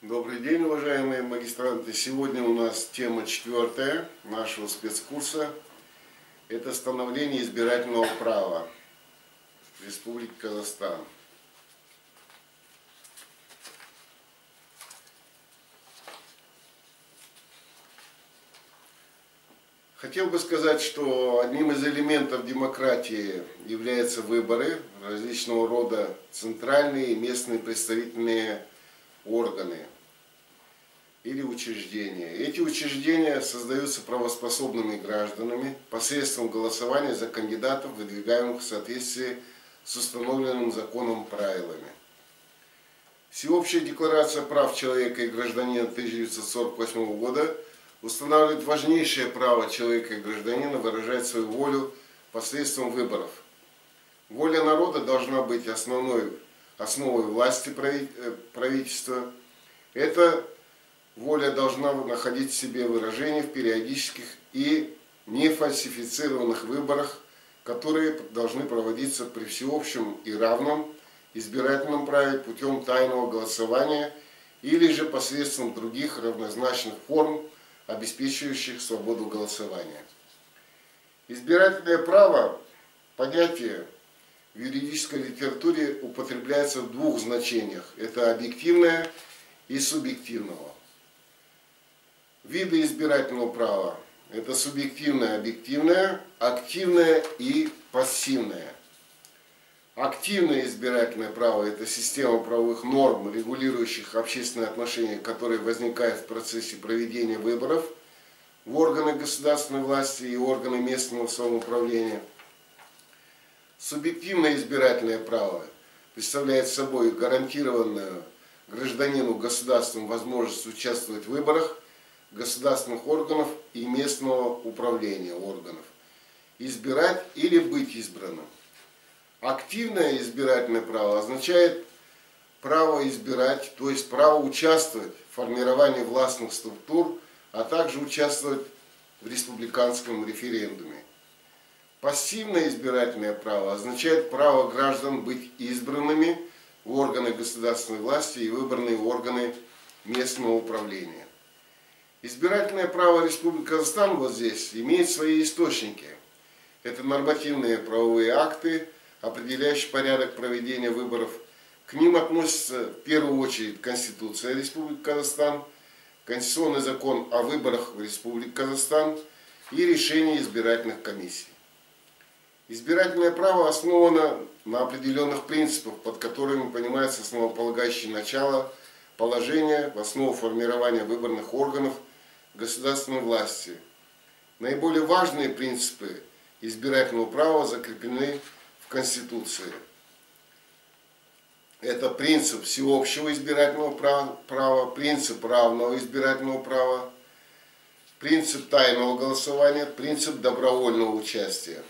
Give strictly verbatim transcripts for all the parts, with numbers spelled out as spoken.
Добрый день, уважаемые магистранты! Сегодня у нас тема четвертая нашего спецкурса. Это становление избирательного права в Республике Казахстан. Хотел бы сказать, что одним из элементов демократии являются выборы, различного рода центральные и местные представительные органы или учреждения. Эти учреждения создаются правоспособными гражданами посредством голосования за кандидатов, выдвигаемых в соответствии с установленным законом правилами. Всеобщая декларация прав человека и гражданина тысяча девятьсот сорок восьмого года устанавливает важнейшее право человека и гражданина выражать свою волю посредством выборов. Воля народа должна быть основной основой власти правительства. Эта воля должна находить в себе выражение в периодических и нефальсифицированных выборах, которые должны проводиться при всеобщем и равном избирательном праве путем тайного голосования или же посредством других равнозначных форм, обеспечивающих свободу голосования. Избирательное право – понятие в юридической литературе употребляется в двух значениях. Это объективное и субъективного. Виды избирательного права – это субъективное, объективное, активное и пассивное. Активное избирательное право – это система правовых норм, регулирующих общественные отношения, которые возникают в процессе проведения выборов в органы государственной власти и органы местного самоуправления. Субъективное избирательное право представляет собой гарантированную гражданину государством возможность участвовать в выборах государственных органов и местного управления органов, избирать или быть избранным. Активное избирательное право означает право избирать, то есть право участвовать в формировании властных структур, а также участвовать в республиканском референдуме. Пассивное избирательное право означает право граждан быть избранными в органы государственной власти и выбранные органы местного управления. Избирательное право Республики Казахстан вот здесь имеет свои источники. Это нормативные правовые акты, определяющие порядок проведения выборов. К ним относится в первую очередь Конституция Республики Казахстан, Конституционный закон о выборах в Республике Казахстан и решения избирательных комиссий. Избирательное право основано на определенных принципах, под которыми понимается основополагающее начало положения в основу формирования выборных органов государственной власти. Наиболее важные принципы избирательного права закреплены в Конституции. Это принцип всеобщего избирательного права, принцип равного избирательного права, принцип тайного голосования, принцип добровольного участия.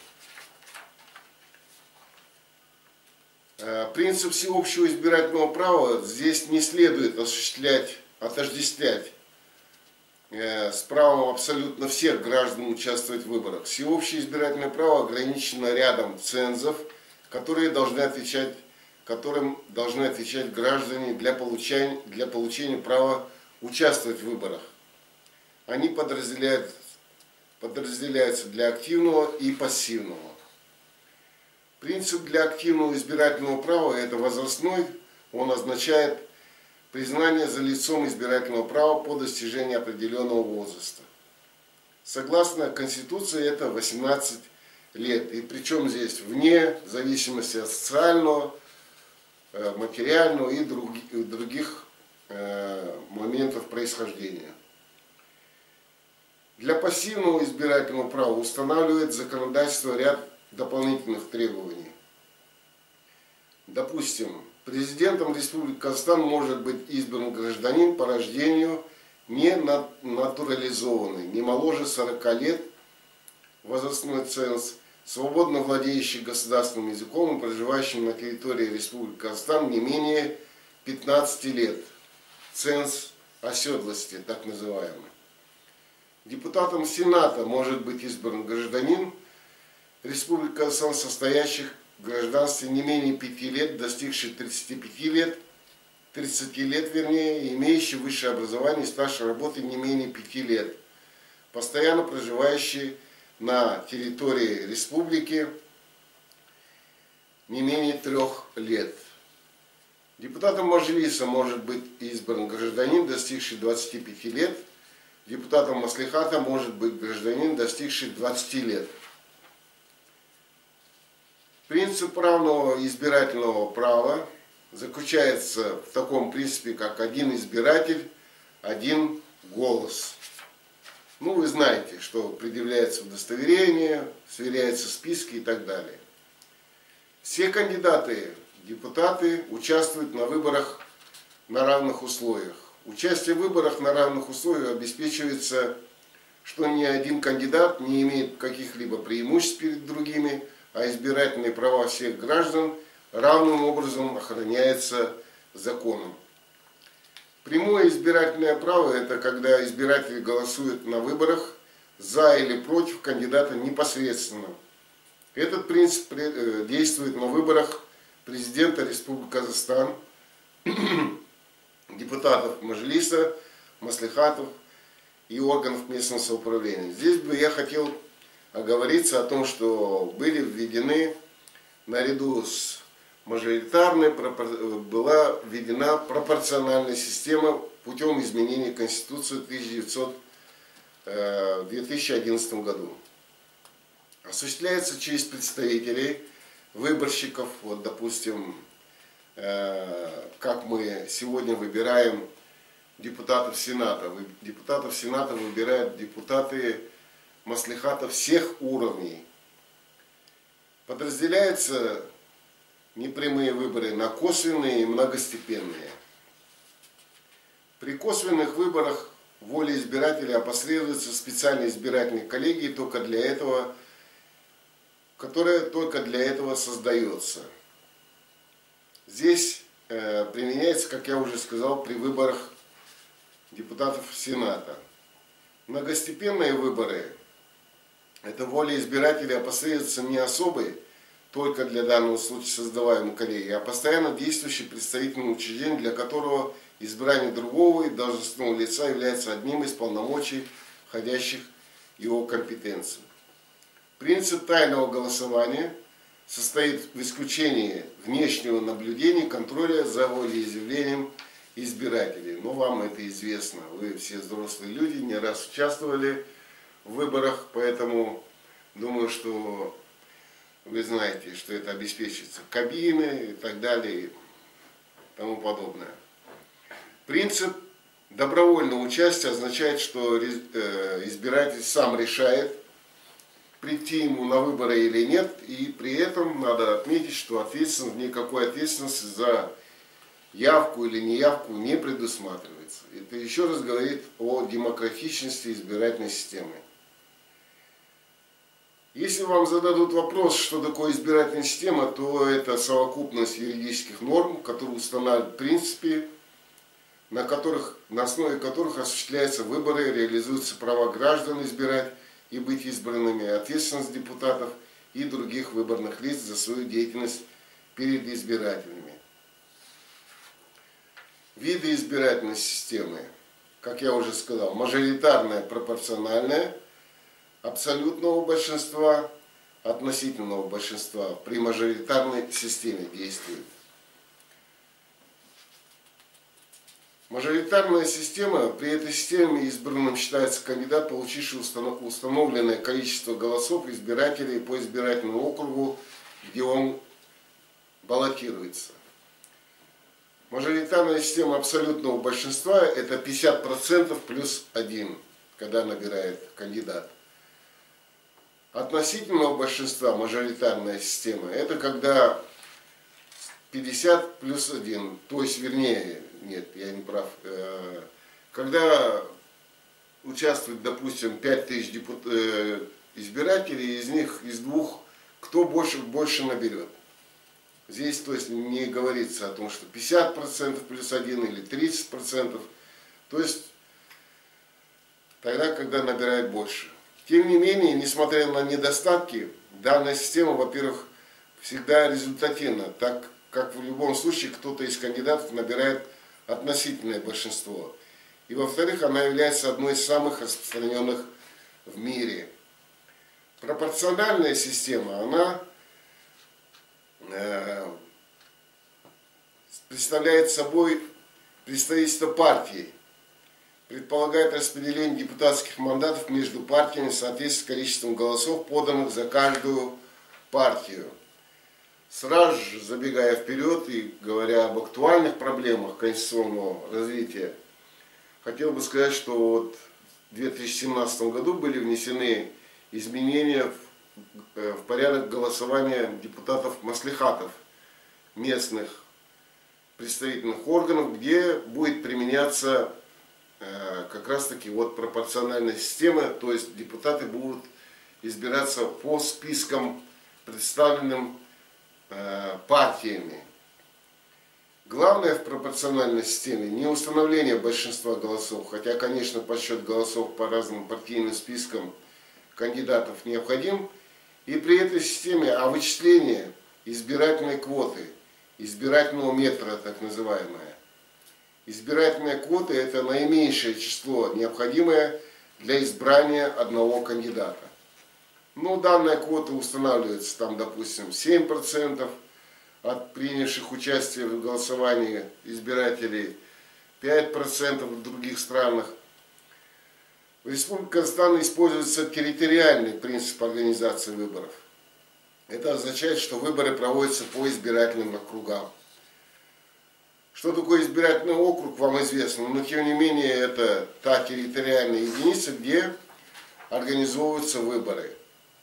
Принцип всеобщего избирательного права здесь не следует осуществлять, отождествлять с правом абсолютно всех граждан участвовать в выборах. Всеобщее избирательное право ограничено рядом цензов, которые должны отвечать, которым должны отвечать граждане для получения, для получения права участвовать в выборах. Они подразделяют, подразделяются для активного и пассивного. Принцип для активного избирательного права – это возрастной, он означает признание за лицом избирательного права по достижении определенного возраста. Согласно Конституции это восемнадцать лет, и причем здесь вне зависимости от социального, материального и других моментов происхождения. Для пассивного избирательного права устанавливает законодательство ряд дополнительных требований. Допустим, президентом Республики Казахстан может быть избран гражданин по рождению не натурализованный, не моложе сорока лет, возрастной ценз, свободно владеющий государственным языком и проживающим на территории Республики Казахстан не менее пятнадцати лет, ценз оседлости, так называемый. Депутатом Сената может быть избран гражданин Республики Казахстан, состоящих в гражданстве не менее пяти лет, достигший тридцати пяти лет, тридцати лет, вернее, имеющий высшее образование и стаж работы не менее пяти лет, постоянно проживающий на территории республики не менее трех лет. Депутатом Мажилиса может быть избран гражданин, достигший двадцати пяти лет. Депутатом Маслихата может быть гражданин, достигший двадцати лет. Принцип равного избирательного права заключается в таком принципе, как один избиратель, один голос. Ну, вы знаете, что предъявляется удостоверение, сверяются списки и так далее. Все кандидаты, депутаты участвуют на выборах на равных условиях. Участие в выборах на равных условиях обеспечивается, что ни один кандидат не имеет каких-либо преимуществ перед другими, а избирательные права всех граждан равным образом охраняются законом. Прямое избирательное право – это когда избиратели голосуют на выборах за или против кандидата непосредственно. Этот принцип действует на выборах президента Республики Казахстан, депутатов Мажилиса, Маслихатов и органов местного самоуправления. Здесь бы я хотел оговориться о том, что были введены наряду с мажоритарной, была введена пропорциональная система путем изменения Конституции в две тысячи одиннадцатом году. Осуществляется через представителей, выборщиков, вот допустим, как мы сегодня выбираем депутатов Сената. Депутатов Сената выбирают депутаты Маслихата всех уровней. Подразделяются непрямые выборы на косвенные и многостепенные. При косвенных выборах воля избирателя опосредуется специальной избирательной коллегией, только для этого, которая только для этого создается. Здесь э, применяется, как я уже сказал, при выборах депутатов Сената. Многостепенные выборы – это воля избирателя опосредуется не особой, только для данного случая создаваемой коллегии, а постоянно действующий представительное учреждение, для которого избрание другого и должностного лица является одним из полномочий, входящих в его компетенцию. Принцип тайного голосования состоит в исключении внешнего наблюдения, контроля за волеизъявлением избирателей. Но вам это известно, вы все взрослые люди, не раз участвовали в выборах, поэтому думаю, что вы знаете, что это обеспечивается кабины и так далее и тому подобное. Принцип добровольного участия означает, что избиратель сам решает, прийти ему на выборы или нет, и при этом надо отметить, что ответственность, никакой ответственности за явку или неявку не предусматривается. Это еще раз говорит о демократичности избирательной системы. Если вам зададут вопрос, что такое избирательная система, то это совокупность юридических норм, которые устанавливают принципы, на, которых, на основе которых осуществляются выборы, реализуются права граждан избирать и быть избранными, ответственность депутатов и других выборных лиц за свою деятельность перед избирателями. Виды избирательной системы, как я уже сказал, мажоритарная, пропорциональная, абсолютного большинства, относительного большинства при мажоритарной системе действует. Мажоритарная система, при этой системе избранным считается кандидат, получивший установленное количество голосов избирателей по избирательному округу, где он баллотируется. Мажоритарная система абсолютного большинства – это пятьдесят процентов плюс один, когда набирает кандидат. Относительного большинства мажоритарная система – это когда пятьдесят плюс один, то есть, вернее, нет, я не прав, когда участвует, допустим, пять тысяч депутат, избирателей, из них, из двух, кто больше, больше наберет. Здесь, то есть, не говорится о том, что пятьдесят процентов плюс один или тридцать процентов, то есть, тогда, когда набирает больше. Тем не менее, несмотря на недостатки, данная система, во-первых, всегда результативна, так как в любом случае кто-то из кандидатов набирает относительное большинство. И во-вторых, она является одной из самых распространенных в мире. Пропорциональная система, она э, представляет собой представительство партий, предполагает распределение депутатских мандатов между партиями в соответствии с количеством голосов, поданных за каждую партию. Сразу же, забегая вперед и говоря об актуальных проблемах конституционного развития, хотел бы сказать, что вот в две тысячи семнадцатом году были внесены изменения в, в порядок голосования депутатов маслихатов, местных представительных органов, где будет применяться э, как раз таки вот пропорциональная система, то есть депутаты будут избираться по спискам, представленным э, партиями. Главное в пропорциональной системе не установление большинства голосов, хотя, конечно, подсчет голосов по разным партийным спискам кандидатов необходим, и при этой системе, а вычисление избирательной квоты, избирательного метра, так называемое. Избирательная квота – это наименьшее число, необходимое для избрания одного кандидата. Ну, данная квота устанавливается, там, допустим, семь процентов от принявших участие в голосовании избирателей, пять процентов в других странах. В Республике Казахстан используется территориальный принцип организации выборов. Это означает, что выборы проводятся по избирательным округам. Что такое избирательный округ, вам известно, но тем не менее это та территориальная единица, где организовываются выборы.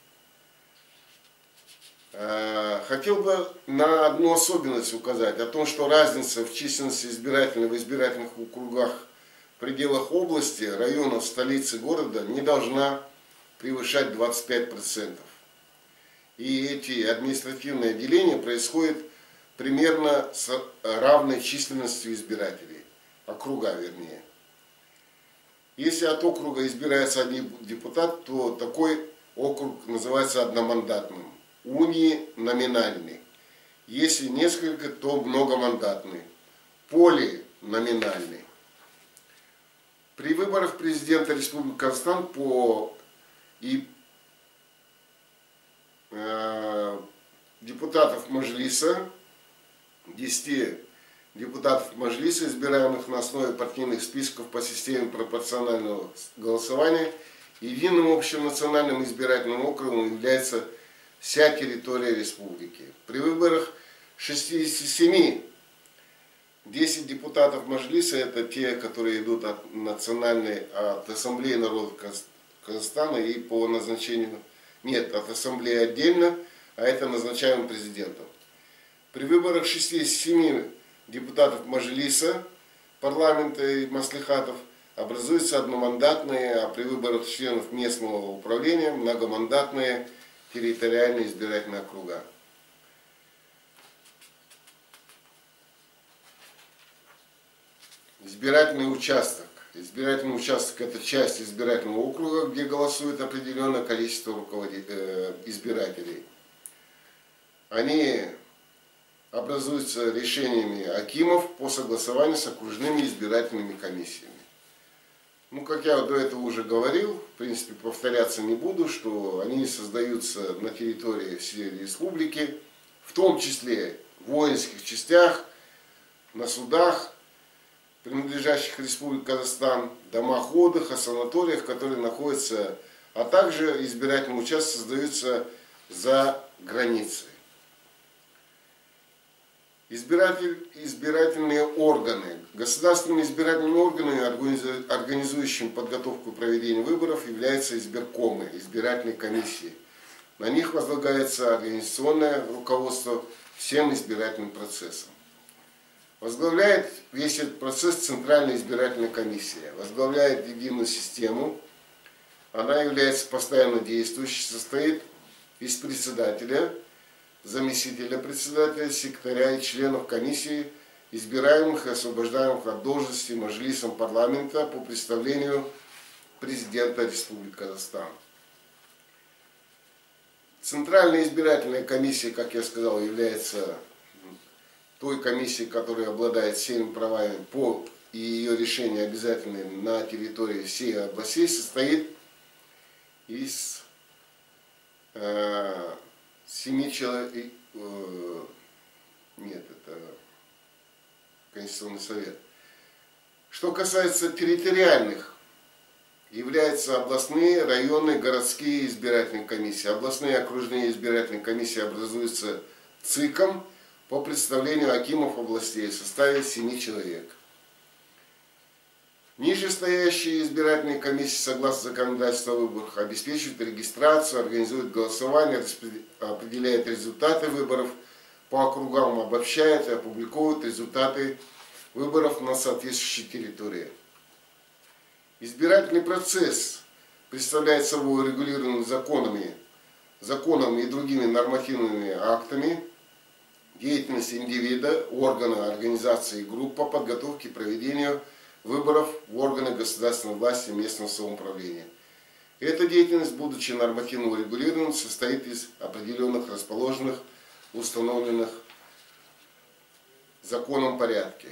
Хотел бы на одну особенность указать, о том, что разница в численности избирателей в избирательных округах в пределах области, районов, столицы города не должна превышать двадцать пять процентов. И эти административные деления происходят примерно с равной численностью избирателей, округа вернее. Если от округа избирается один депутат, то такой округ называется одномандатным. Униноминальный. Если несколько, то многомандатный. Полиноминальный. При выборах президента Республики Казахстан по и э, депутатов Маджлиса, десяти депутатов Маджлиса, избираемых на основе партийных списков по системе пропорционального голосования, единым общенациональным избирательным округом является вся территория республики. При выборах шестидесяти семи десять депутатов Маджлиса, это те, которые идут от национальной, от Ассамблеи народа Казахстана и по назначению, нет, от Ассамблеи отдельно, а это назначаем президентом. При выборах шестидесяти семи депутатов Маджлиса, парламента и маслихатов образуются одномандатные, а при выборах членов местного управления многомандатные территориальные избирательные округа. Избирательный участок. Избирательный участок – это часть избирательного округа, где голосует определенное количество руководителей, э, избирателей. Они образуются решениями акимов по согласованию с окружными избирательными комиссиями. Ну, как я до этого уже говорил, в принципе, повторяться не буду, что они создаются на территории всей республики, в том числе в воинских частях, на судах, принадлежащих Республике Казахстан, домах отдыха, санаториях, которые находятся, а также избирательные участки создаются за границей. Избиратель, избирательные органы. Государственными избирательными органами, организующими подготовку и проведение выборов, являются избиркомы, избирательные комиссии. На них возлагается организационное руководство всем избирательным процессом. Возглавляет весь этот процесс Центральная избирательная комиссия. Возглавляет единую систему. Она является постоянно действующей, состоит из председателя, заместителя председателя, секретаря и членов комиссии, избираемых и освобождаемых от должности Маджлисом парламента по представлению президента Республики Казахстан. Центральная избирательная комиссия, как я сказал, является той комиссии, которая обладает всеми правами по и ее решения обязательны на территории всей областей, состоит из э, семи человек. Э, нет, это Конституционный совет. Что касается территориальных, являются областные, районные, городские избирательные комиссии. Областные и окружные избирательные комиссии образуются ЦИКом по представлению акимов областей в составе семи человек. Нижестоящие избирательные комиссии, согласно законодательству о выборах, обеспечивают регистрацию, организуют голосование, определяют результаты выборов по округам, обобщают и опубликовывают результаты выборов на соответствующей территории. Избирательный процесс представляет собой регулированный законами, законами и другими нормативными актами деятельность индивида, органа, организации и групп по подготовке и проведению выборов в органы государственной власти и местного самоуправления. Эта деятельность, будучи нормативно урегулированной, состоит из определенных расположенных, установленных законом порядке.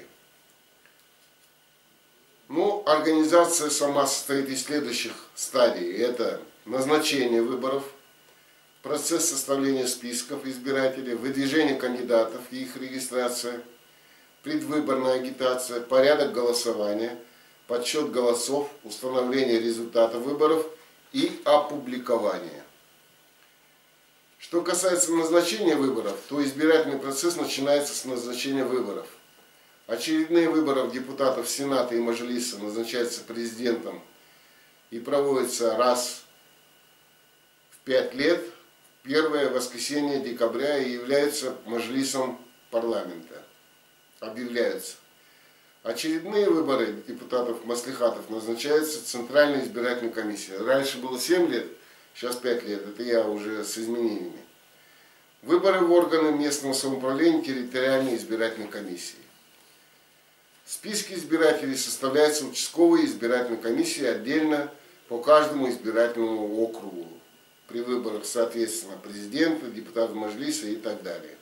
Ну, организация сама состоит из следующих стадий. Это назначение выборов, процесс составления списков избирателей, выдвижение кандидатов и их регистрация, предвыборная агитация, порядок голосования, подсчет голосов, установление результатов выборов и опубликование. Что касается назначения выборов, то избирательный процесс начинается с назначения выборов. Очередные выборы депутатов Сената и Мажилиса назначаются президентом и проводятся раз в пять лет, первое воскресенье декабря, и являются Мажилисом парламента. Объявляются. Очередные выборы депутатов маслихатов назначаются Центральной избирательной комиссией. Раньше было семь лет, сейчас пять лет. Это я уже с изменениями. Выборы в органы местного самоуправления территориальной избирательной комиссии. Списки избирателей составляются участковой избирательной комиссией отдельно по каждому избирательному округу. При выборах, соответственно, президента, депутата Мажилиса и так далее.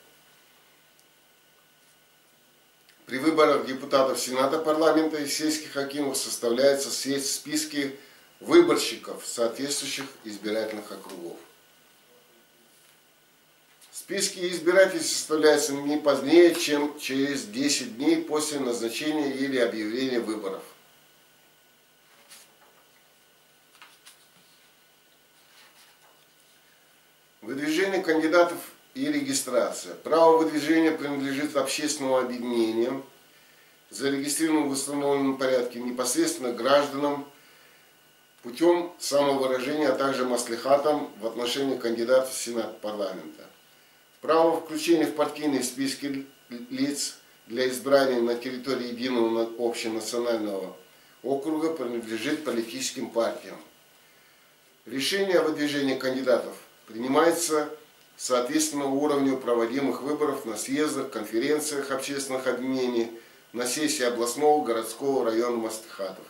При выборах депутатов Сената парламента и сельских акимов составляются списки выборщиков соответствующих избирательных округов. Списки избирателей составляются не позднее, чем через десять дней после назначения или объявления выборов. Выдвижение кандидатов и регистрация. Право выдвижения принадлежит общественному объединению, зарегистрированным в установленном порядке непосредственно гражданам путем самовыражения, а также маслихатам в отношении кандидатов в Сенат парламента. Право включения в партийные списки лиц для избрания на территории единого общенационального округа принадлежит политическим партиям. Решение о выдвижении кандидатов принимается соответственно уровню проводимых выборов на съездах, конференциях общественных объединений, на сессии областного, городского, района маслихатов.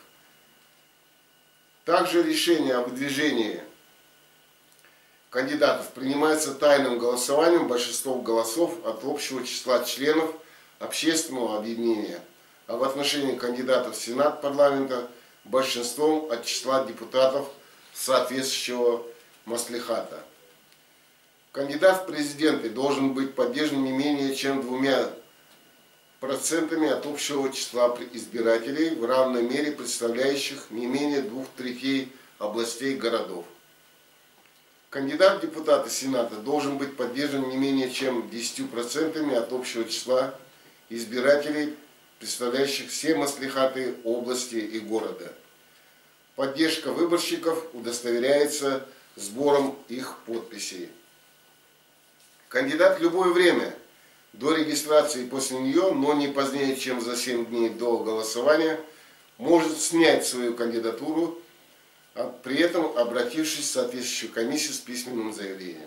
Также решение о выдвижении кандидатов принимается тайным голосованием большинством голосов от общего числа членов общественного объединения, а в отношении кандидатов в Сенат парламента большинством от числа депутатов соответствующего маслихата. Кандидат в президенты должен быть поддержан не менее чем двумя процентами от общего числа избирателей, в равной мере представляющих не менее двух третей областей городов. Кандидат в депутаты Сената должен быть поддержан не менее чем десятью процентами от общего числа избирателей, представляющих все маслихаты области и города. Поддержка выборщиков удостоверяется сбором их подписей. Кандидат в любое время до регистрации и после нее, но не позднее, чем за семь дней до голосования, может снять свою кандидатуру, при этом обратившись в соответствующую комиссию с письменным заявлением.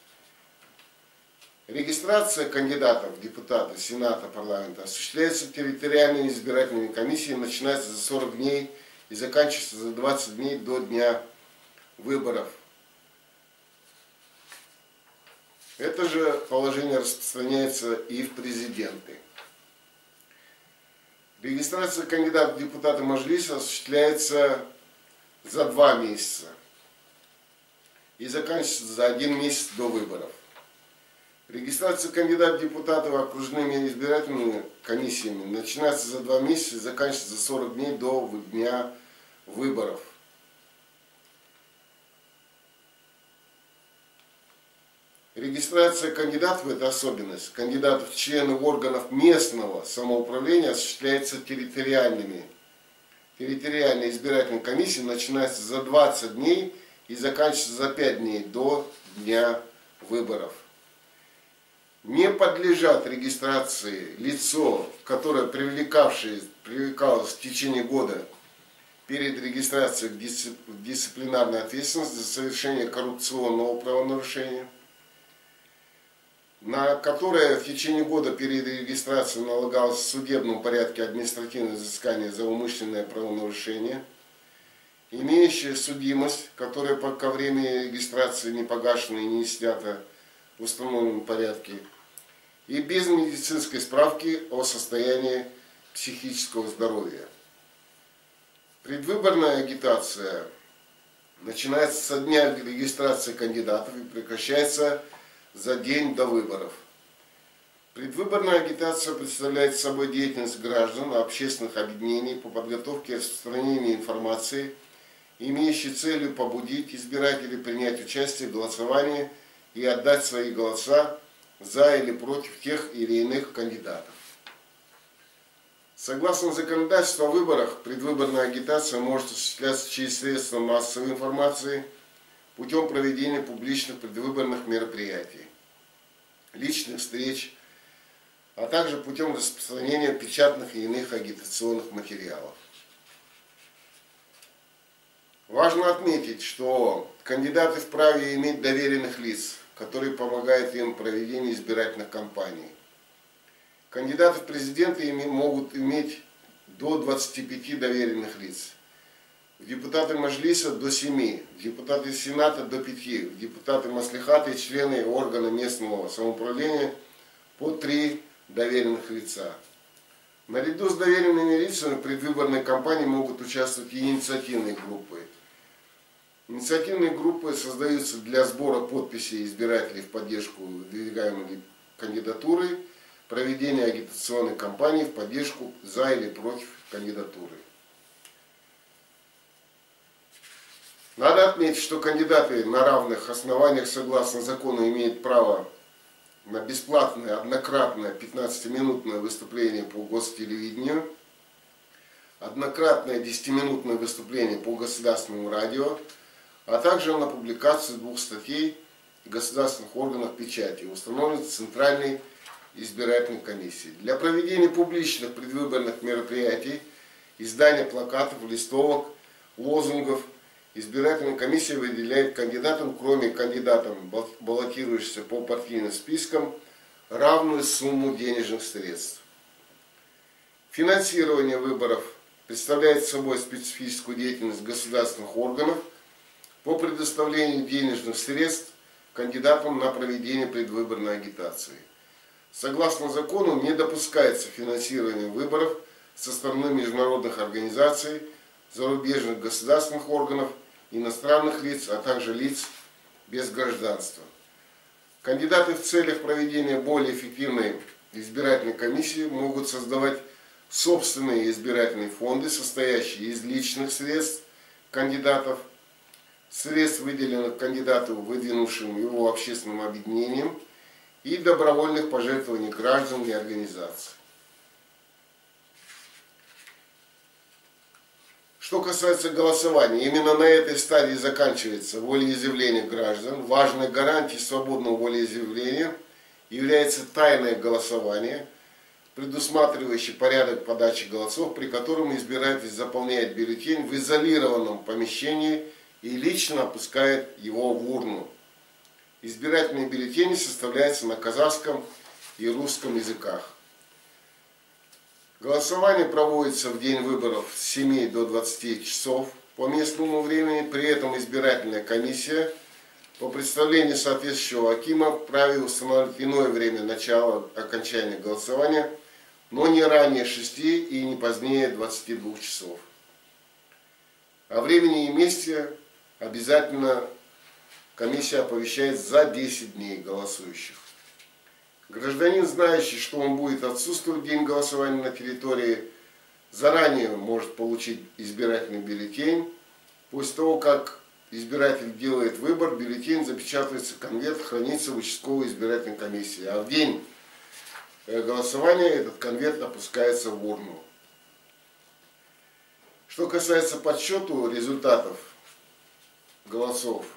Регистрация кандидатов в депутаты Сената парламента осуществляется территориальными избирательными комиссиями, начинается за сорок дней и заканчивается за двадцать дней до дня выборов. Это же положение распространяется и в президенты. Регистрация кандидатов в депутаты Маджлиса осуществляется за два месяца и заканчивается за один месяц до выборов. Регистрация кандидатов в депутаты окружными избирательными комиссиями начинается за два месяца и заканчивается за сорок дней до дня выборов. Регистрация кандидатов – это особенность. Кандидатов в члены органов местного самоуправления осуществляется территориальными. Территориальная избирательная комиссия начинается за двадцать дней и заканчивается за пять дней до дня выборов. Не подлежат регистрации лицо, которое привлекавшее, привлекалось в течение года перед регистрацией в дисциплинарной ответственности за совершение коррупционного правонарушения, на которое в течение года перед регистрацией налагалось в судебном порядке административное взыскание за умышленное правонарушение, имеющее судимость, которая ко времени регистрации не погашена и не снята в установленном порядке, и без медицинской справки о состоянии психического здоровья. Предвыборная агитация начинается со дня регистрации кандидатов и прекращается за день до выборов. Предвыборная агитация представляет собой деятельность граждан, общественных объединений по подготовке и распространению информации, имеющей целью побудить избирателей принять участие в голосовании и отдать свои голоса за или против тех или иных кандидатов. Согласно законодательству о выборах, предвыборная агитация может осуществляться через средства массовой информации путем проведения публичных предвыборных мероприятий, личных встреч, а также путем распространения печатных и иных агитационных материалов. Важно отметить, что кандидаты вправе иметь доверенных лиц, которые помогают им в проведении избирательных кампаний. Кандидаты в президенты могут иметь до двадцати пяти доверенных лиц. В депутаты Маджлиса до семи, в депутаты Сената до пяти, в депутаты Маслихата и члены органа местного самоуправления по три доверенных лица. Наряду с доверенными лицами в предвыборной кампании могут участвовать и инициативные группы. Инициативные группы создаются для сбора подписей избирателей в поддержку выдвигаемой кандидатуры, проведения агитационной кампании в поддержку за или против кандидатуры. Надо отметить, что кандидаты на равных основаниях согласно закону имеют право на бесплатное однократное пятнадцатиминутное выступление по гостелевидению, однократное десятиминутное выступление по государственному радио, а также на публикацию двух статей в государственных органах печати, установленных Центральной избирательной комиссией. Для проведения публичных предвыборных мероприятий, издания плакатов, листовок, лозунгов, избирательная комиссия выделяет кандидатам, кроме кандидатов, баллотирующихся по партийным спискам, равную сумму денежных средств. Финансирование выборов представляет собой специфическую деятельность государственных органов по предоставлению денежных средств кандидатам на проведение предвыборной агитации. Согласно закону, не допускается финансирование выборов со стороны международных организаций, зарубежных государственных органов, иностранных лиц, а также лиц без гражданства. Кандидаты в целях проведения более эффективной избирательной комиссии могут создавать собственные избирательные фонды, состоящие из личных средств кандидатов, средств, выделенных кандидату, выдвинувшим его общественным объединением, и добровольных пожертвований граждан и организаций. Что касается голосования, именно на этой стадии заканчивается волеизъявление граждан. Важной гарантией свободного волеизъявления является тайное голосование, предусматривающий порядок подачи голосов, при котором избиратель заполняет бюллетень в изолированном помещении и лично опускает его в урну. Избирательные бюллетени составляются на казахском и русском языках. Голосование проводится в день выборов с семи до двадцати часов по местному времени. При этом избирательная комиссия по представлению соответствующего акима вправе установить иное время начала окончания голосования, но не ранее шести и не позднее двадцати двух часов. О времени и месте обязательно комиссия оповещает за десять дней голосующих. Гражданин, знающий, что он будет отсутствовать в день голосования на территории, заранее может получить избирательный бюллетень. После того, как избиратель делает выбор, бюллетень запечатывается, конверт хранится в участковой избирательной комиссии. А в день голосования этот конверт опускается в урну. Что касается подсчета результатов голосов,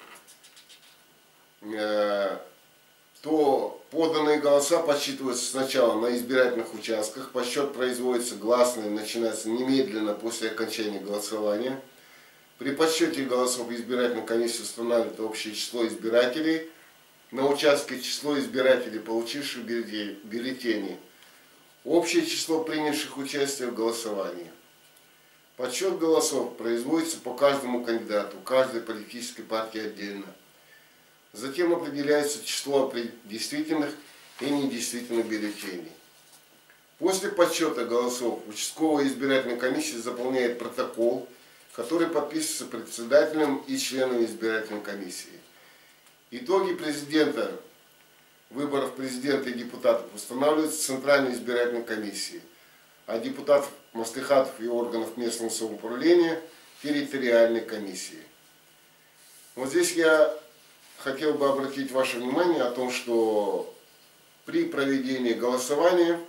то поданные голоса подсчитываются сначала на избирательных участках. Подсчет производится гласно и начинается немедленно после окончания голосования. При подсчете голосов избирательная комиссия устанавливает общее число избирателей. На участке число избирателей, получивших бюллетени. Общее число принявших участие в голосовании. Подсчет голосов производится по каждому кандидату, каждой политической партии отдельно. Затем определяется число действительных и недействительных бюллетеней. После подсчета голосов участковая избирательная комиссия заполняет протокол, который подписывается председателем и членами избирательной комиссии. Итоги президента, выборов президента и депутатов устанавливаются Центральной избирательной комиссией, а депутатов, маслихатов и органов местного самоуправления территориальной комиссии. Вот здесь я хотел бы обратить ваше внимание о том, что при проведении голосования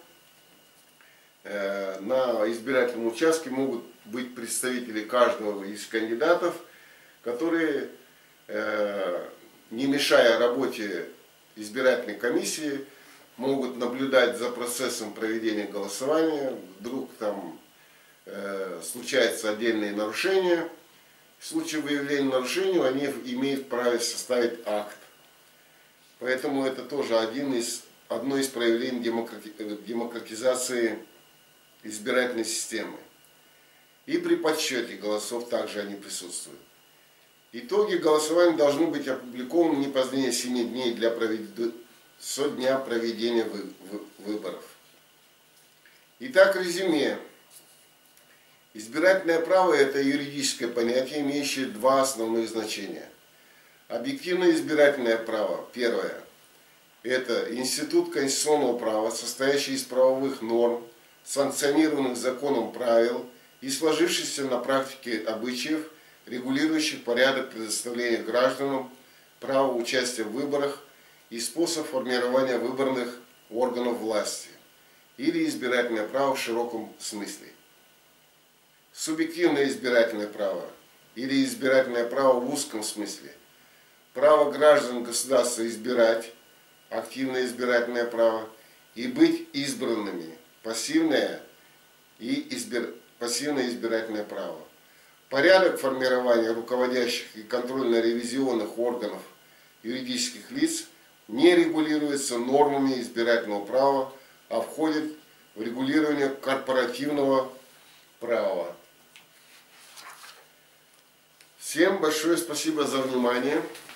э, на избирательном участке могут быть представители каждого из кандидатов, которые, э, не мешая работе избирательной комиссии, могут наблюдать за процессом проведения голосования. Вдруг там э, случаются отдельные нарушения. В случае выявления нарушений они имеют право составить акт. Поэтому это тоже один из, одно из проявлений демократи, демократизации избирательной системы. И при подсчете голосов также они присутствуют. Итоги голосования должны быть опубликованы не позднее семи дней для провед... со дня проведения вы... выборов. Итак, резюме. Избирательное право – это юридическое понятие, имеющее два основных значения. Объективное избирательное право, первое, это институт конституционного права, состоящий из правовых норм, санкционированных законом правил и сложившихся на практике обычаев, регулирующих порядок предоставления гражданам права участия в выборах и способ формирования выборных органов власти, или избирательное право в широком смысле. Субъективное избирательное право или избирательное право в узком смысле. Право граждан государства избирать, активное избирательное право, и быть избранными, пассивное, и избир... пассивное избирательное право. Порядок формирования руководящих и контрольно-ревизионных органов юридических лиц не регулируется нормами избирательного права, а входит в регулирование корпоративного права. Всем большое спасибо за внимание.